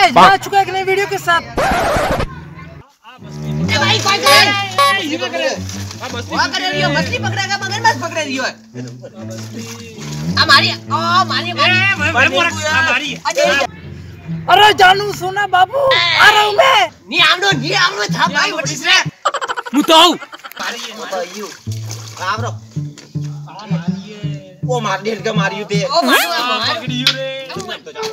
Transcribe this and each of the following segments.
Guys मैं आ चुका एक नई वीडियो के साथ। भाई कोई करे ये कर रहे वहां कर रही हो मछली पकड़ेगा मगरमच्छ पकड़ रही हो हमारी हमारी अरे जानू सोना बाबू आ रहा हूं मैं। नी आमनो था भाई व्हाट इज दैट मुताऊ बताइयो आमरो वो मार डेढ़ का मारियो ते ओ पकड़ियो रे तो जाओ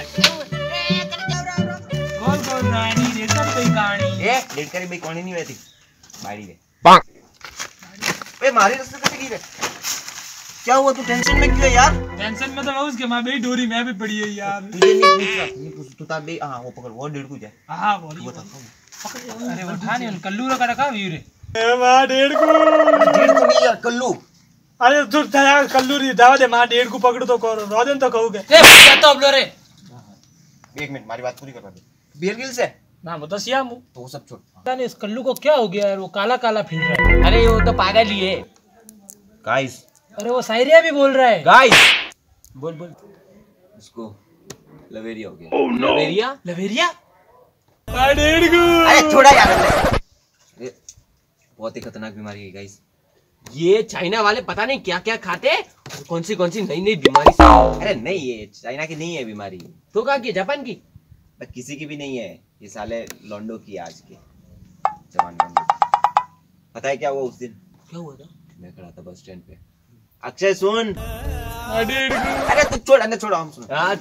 गोल रानी रे सब कोई कहानी ए डेढ़ करी भाई कहानी नहीं होती मारी रे ए मारी रास्ते कैसे की रे क्या हुआ तू टेंशन में क्यों है यार? टेंशन में तो मैं उसके मां बेटी डोरी मैं भी पड़ी है यार। तुझे नहीं पूछ तू तार दे हां वो पकड़ वो डेढ़ को जाए हां बोली पकड़ अरे उठा नहीं कल्लू रा रखा वीर ए मां डेढ़ को नहीं यार कल्लू अरे तू दया कल्लू री दावा दे मां डेढ़ को पकड़ तो कर रोदन तो कहूगे ए क्या तो अब लो रे। एक मिनट मारी बात पूरी करवा दे बीरगिल से ना मैं तो सियाम हूं तो वो सब छोड़ पता नहीं इस कल्लू को क्या हो गया यार वो काला काला फिर रहा है। अरे वो तो पागल ही है गाइस अरे वो शायरिया भी बोल रहा है। गाइस बोल बोल उसको लवेरिया हो गया लवेरिया लवेरिया डेढ़ को अरे छोड़ा यार ये बहुत ही खतरनाक बीमारी है गाइस। ये चाइना वाले पता नहीं क्या क्या खाते कौन सी नई नई बीमारी से अरे नहीं ये चाइना की नहीं है बीमारी तो कहाँ की जापान की किसी की भी नहीं है ये साले लॉन्डो की आज के जवान लॉन्डो पता है क्या हुआ उस दिन? क्या हुआ था? मैं खड़ा था बस स्टैंड पे अक्षय सुन डेढ़ को अरे तू छोड़ अंदर छोड़ो हम सुन हाँ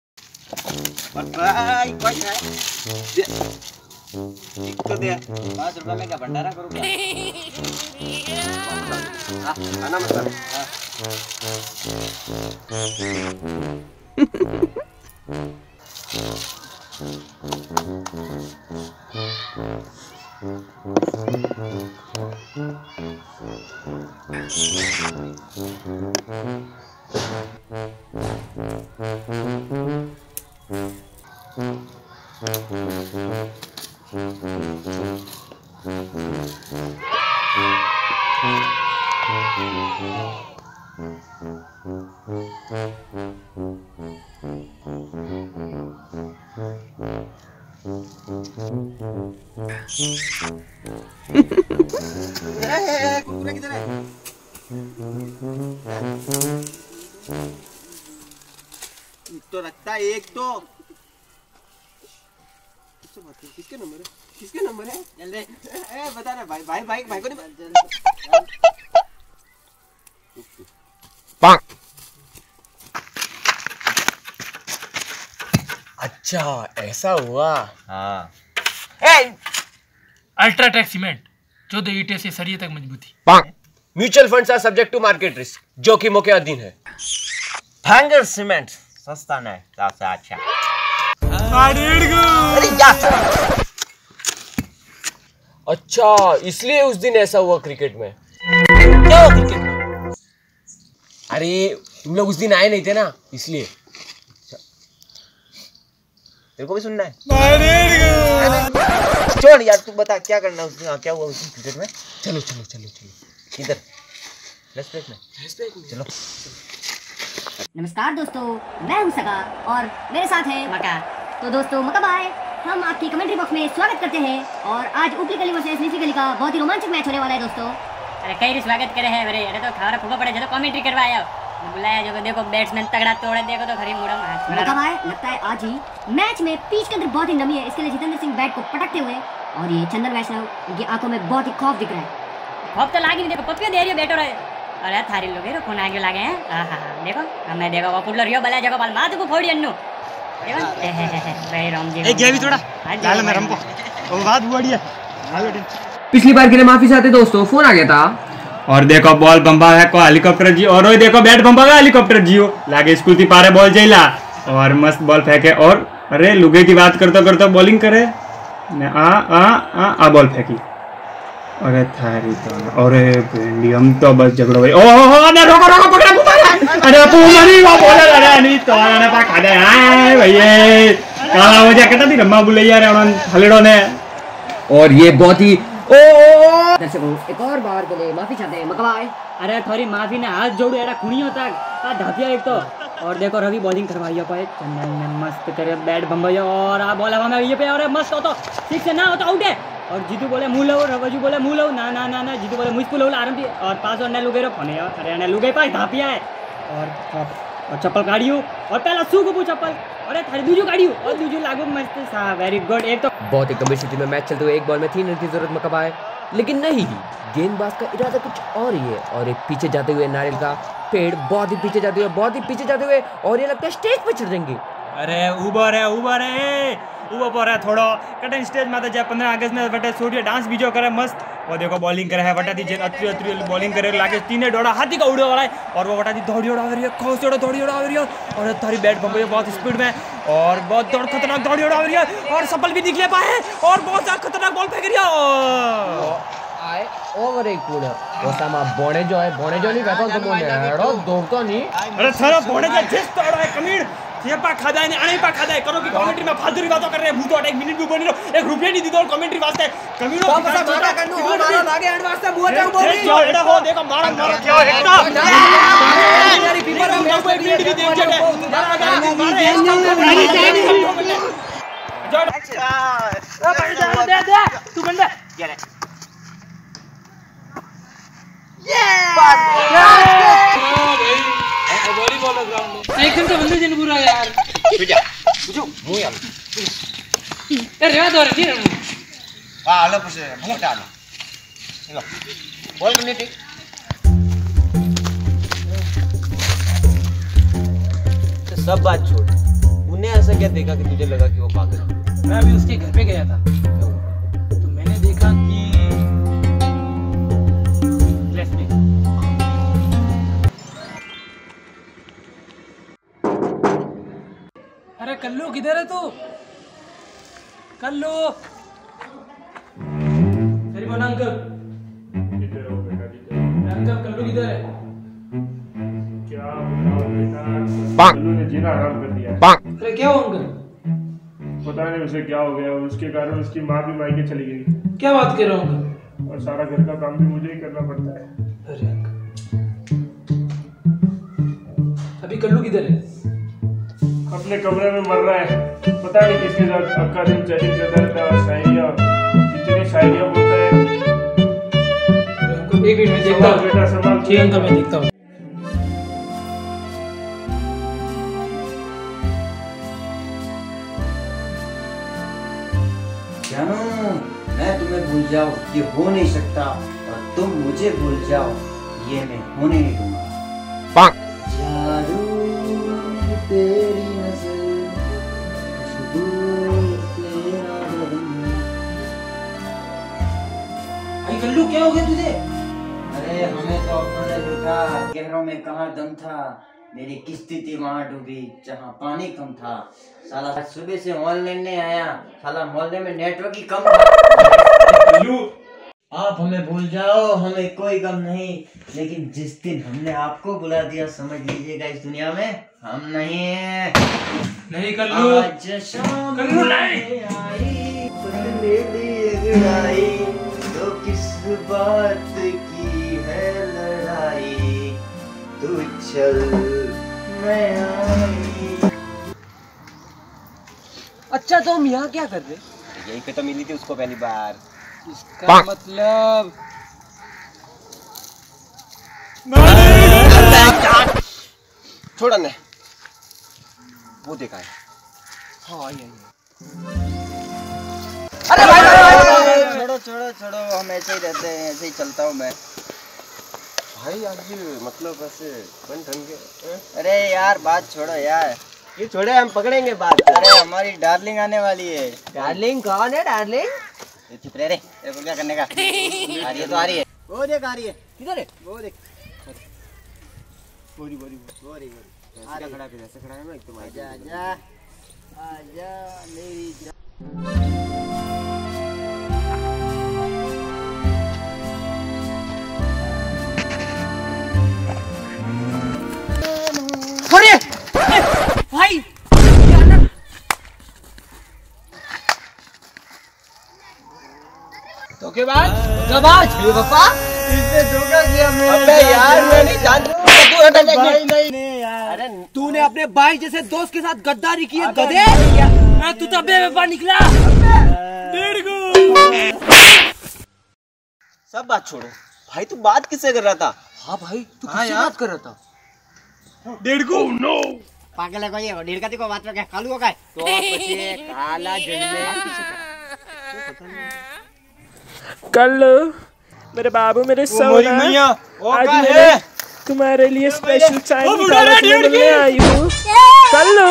भाई कोई है एक तो दे 5 रुपए में क्या भंडारा करूं क्या आना मतलब कुकुरा किधर है? एक तो रखता है एक तो किसके नंबर है जल्दी बता ना भाई को नहीं अच्छा ऐसा हुआ हाँ अल्ट्राटेक सीमेंट 14 ईंटें से सरिये तक मजबूती। Mutual funds are subject to market risk जोखिमों के अधीन है। हैंगर सीमेंट सस्ता नहीं सबसे अच्छा डेढ़ को अरे यार अच्छा इसलिए उस दिन ऐसा हुआ क्रिकेट में। क्या हुआ क्रिकेट में? अरे तुम लोग उस दिन आए नहीं थे ना इसलिए। तेरे को भी सुनना है? छोड़ यार तू बता क्या करना उस दिन क्या हुआ उस दिन क्रिकेट में? चलो चलो चलो चलो किधर? फ्लैश में चलो। नमस्कार दोस्तों, मैं हूं सगा और मेरे साथ है मका। तो दोस्तों मका भाई, हम आपकी कमेंट्री बॉक्स में स्वागत करते हैं और आज ऊपरी गली वर्सेस नीची गली का बहुत ही रोमांचक मैच होने वाला है दोस्तों। अरे कई स्वागत करे है अरे तो खबर खूब पड़े जो कमेंट्री करवाया बुलाया जो देखो बैट्समैन तगड़ा तोड़े देखो तो खरी मुड़ा मका भाई लगता है आज ही मैच में पिच के अंदर बहुत ही नमी है, इसके लिए जितेंद्र सिंह बैट को पटकते हुए और ये चंदन वैष्णव उनकी आंखों में बहुत ही खौफ दिख रहा है। खौफ तो लागी नहीं, देखो पपियो दे रही बैठो रहे अरे थारी लोग है कौन आगे लागे हैं देखो हमें देखो वो पुडलर रियो बला जगह बाल माथ को फोड़ी अन्नू देखो भाई राम जी ए गया भी थोड़ा लाल में रंपो वो बात बढ़िया। पिछली बार के लिए माफी चाहते दोस्तों, फोन आ गया था। और देखो बॉल बम्बा है को हेलीकॉप्टर जी और देखो बैट बम्बा का हेलीकॉप्टर जियो लागे स्कूल की पारे बॉल जैला और मस्त बॉल फेंके और अरे लुगे की बात करते बॉलिंग करे आ बॉल फेंकी अरे थारी तो अरे भिंडी हम तो बस झगड़ो भाई ओहो ने रोको रोको पकड़ा पकड़ा अरे तू मरी वो बॉलर अरे नहीं तो ने पा खा दे हाय भैया काला हो जा केटा दी रम्मा बुलैया रे उन हलेड़ो ने और ये बहुत ही दर्शकों एक और बार के लिए माफी चाहते हैं मका भाई। अरे थोड़ी माफी ने हाथ जोड़ो एड़ा खुणियों तक ढापिया एक तो और देखो रवि बॉलिंग करवाइए पाए चंदन ने मस्त करे बैट बम्बैया और आ बॉल हवा में ये पे और मस्त हो तो सिक्स से ना हो तो आउट है। और जीतू बोले मुँह लो, रवजू बोले मुँह लो, ना ना ना ना जीतू बोले मुझको लो आराम थी और पास और न लुगे रो फोने अरे न लुगे पास धापिया है और चप्पल काढ़ियो और पहला सू को चप्पल अरे थारी दूजू काढ़ियो और दूजू लागू मस्त सा वेरी गुड। एक तो बहुत ही गंभीर स्थिति में मैच चलते हुए एक बॉल में 3 रन की जरूरत मकबा है, लेकिन नहीं, गेंदबाज का इरादा कुछ और ही है और एक पीछे जाते हुए नारियल का पेड़ बहुत ही पीछे जाते हुए और ये लगता है स्टेज पे चढ़ जाएंगे। अरे ऊबर है ऊबर है थोड़ा कटन स्टेज में जब 15 अगस्त में बटे सूर्य डांस भी जो करे मस्त। वो देखो बॉलिंग करे है बटा दी अत्री बॉलिंग करे लागे तीने डोड़ा हाथी का उड़े वाला है और वो बटा दी दौड़ी उड़ा रही है खोस दौड़ी उड़ा रही है और थारी बैट बम्बई बहुत स्पीड में और बहुत खतरनाक दौड़ी उड़ा रही है और सफल भी निकले पाए और बहुत ज्यादा खतरनाक बॉल फेंक रही है आए ओवर एक पूरा ओसामा बोने जो नहीं बैठा तो बोने हेडो दौड़ता नहीं। अरे सारा बोने का जिस तोड़ा है कमीन ये पा खादा है नहीं पा खादा है करो कि कमेंट्री में फालतू की बातें कर रहे हैं भूत 1 मिनट भी बोल रहे हो 1 रुपया नहीं दी दो कमेंट्री वास्ते कमीनो का मारा करनो हमारा लागे एंड वास्ते बुआ जाओ बोल रही है एड़ा हो देखो मारा क्या हेक्टा यारी पेपर में कोई मिनट भी देख जाए दे तू बंदे एकदम तो बंदे जन पूरा यार बुझो मुंह यार ए रेवा दो रे आलो पसे मोटा आलो लो बॉल करने ठीक तो सब बात छोड़ उन्हें ऐसा क्या देखा कि तुझे लगा कि वो पागल है? मैं अभी उसके घर पे गया था तो मैंने देखा कि अरे कल्लू किधर है तू कल्लू तेरी बोला अंकल अंकल कल्लू किधर है क्या बताओ बेटा कल्लू ने जीना हराम कर दिया है। अरे क्या हो अंकल पता नहीं उसे क्या हो गया उसके कारण उसकी माँ भी मायके चली गई क्या बात कर रहे हो अंकल और सारा घर का काम भी मुझे ही करना पड़ता है। अरे अंकल अभी कल्लू किधर है अपने कमरे में मर रहा है पता नहीं किसके साथ अक्का दिन चैटिंग करता रहता है और शायरियाँ इतनी शायरियाँ बोलता है। एक मिनट में देखता हूँ बेटा संभाल ठीक अंकल मैं देखता हूँ। जानो मैं तुम्हें भूल जाऊं ये हो नहीं सकता और तुम मुझे भूल जाओ ये मैं होने नहीं दूंगा। जादू तेरी नजर खुशबू तेरा बदन। भाई कल्लू क्या हो गया तुझे अरे हमें तो अपनों ने लूटा गहरों में कहाँ दम था मेरी किस्ती थी वहाँ डूबी जहाँ पानी कम था साला सुबह से ऑनलाइन नहीं आया साला मोहल्ले में नेटवर्क ही कम था। आप हमें भूल जाओ हमें कोई गम नहीं लेकिन जिस दिन हमने आपको बुला दिया समझ लीजिएगा इस दुनिया में हम नहीं हैं। नहीं कल्लू आज शाम कल्लू नहीं आई आई तो किस बात की है लड़ाई तू चल मैं आई। अच्छा तो हम यहाँ क्या कर रहे? यहीं पे तो मिली थी उसको पहली बार। इसका मतलब छोड़ ने वो देखा है। हाँ ये अरे भाई छोड़ो छोड़ो छोड़ो हम ऐसे ही रहते हैं ऐसे ही चलता हूँ मैं भाई आज मतलब ऐसे बन ठन के। अरे यार बात छोड़ो यार ये छोड़े हम पकड़ेंगे बात। अरे हमारी डार्लिंग आने वाली है। डार्लिंग कौन है डार्लिंग? ये चुप रह रे तेरे को क्या करने का आ रही है तो आ रही है वो देख आ रही है किधर है वो देख बोरी बोरी बोरी बोरी आ खड़ा है ऐसे खड़ा है ना एकदम आजा आजा आजा मेरी अरे भाई तो के बाद इसने धोखा किया। अबे यार मैं नहीं जानता तू हटा भाई नहीं यार अरे तूने अपने भाई जैसे दोस्त के साथ गद्दारी की है गधे। तू तो बेवफा निकला। सब बात छोड़ो भाई, तू बात किससे कर रहा था? हाँ भाई तू किससे बात कर रहा था? पागल है कोई, डेढ़ का बात में क्या कालू होगा तो પછી કાલા જઈને कल मेरे बाबू मेरे सोना आज मैंने तुम्हारे लिए स्पेशल टाइम निकाला, तुम्हें मिलने आई हूँ। कल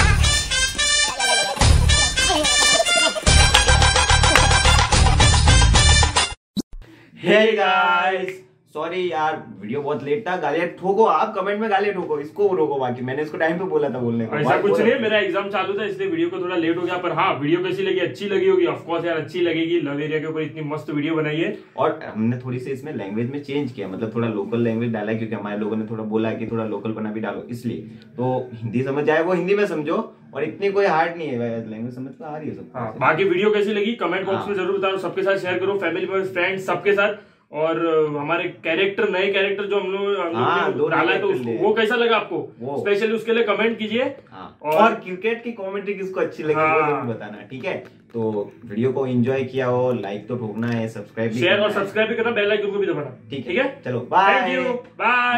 हे गाइस, सॉरी यार वीडियो बहुत लेट था। गालियां ठोको आप, कमेंट में गालियां ठोको, इसको रोको, बाकी मैंने इसको टाइम पे बोला था बोलने को। ऐसा कुछ नहीं है, मेरा एग्जाम चालू था इसलिए वीडियो को थोड़ा लेट हो गया। पर हाँ, वीडियो कैसी लगी? अच्छी लगी होगी ऑफ कोर्स यार, अच्छी लगेगी। लव एरिया के ऊपर इतनी मस्त वीडियो बनाई है। और हमने थोड़ी सी इसमें लैंग्वेज में चेंज किया, मतलब थोड़ा लोकल लैंग्वेज डाला, क्योंकि हमारे लोगों ने थोड़ा बोला कि थोड़ा लोकल बना भी डालो, इसलिए। तो हिंदी समझ आए वो हिंदी में समझो, और इतनी कोई हार्ड नहीं है, लैंग्वेज समझ में आ रही है सबको। बाकी वीडियो कैसी लगी कमेंट बॉक्स में जरूर बताओ, सबके साथ शेयर करो, फैमिली में, फ्रेंड्स सबके साथ। और हमारे कैरेक्टर, नए कैरेक्टर जो हम लोग डाला है, तो वो कैसा लगा आपको? स्पेशली उसके लिए कमेंट कीजिए। और क्रिकेट की कमेंट्री किसको अच्छी लगी वो जरूर बताना, ठीक है? तो वीडियो को एंजॉय किया हो, लाइक तो ठोकना है, सब्सक्राइब भी, शेयर और सब्सक्राइब भी करना, बेल आइकन को भी दबाना, ठीक है? चलो बाय। Thank you, bye.